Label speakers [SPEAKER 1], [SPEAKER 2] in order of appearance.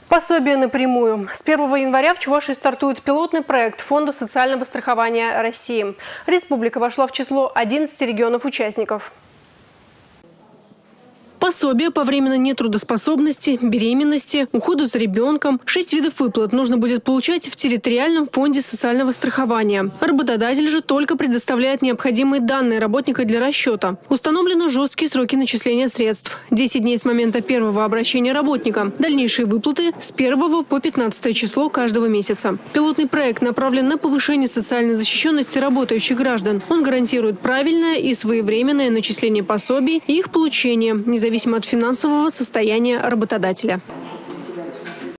[SPEAKER 1] Пособие напрямую. С 1 января в Чувашии стартует пилотный проект Фонда социального страхования России. Республика вошла в число 11 регионов-участников. Пособие по временной нетрудоспособности, беременности, уходу за ребенком. 6 видов выплат нужно будет получать в территориальном фонде социального страхования. Работодатель же только предоставляет необходимые данные работника для расчета. Установлены жесткие сроки начисления средств. 10 дней с момента первого обращения работника. Дальнейшие выплаты с 1 по 15 число каждого месяца. Пилотный проект направлен на повышение социальной защищенности работающих граждан. Он гарантирует правильное и своевременное начисление пособий и их получение, независимо от финансового состояния работодателя.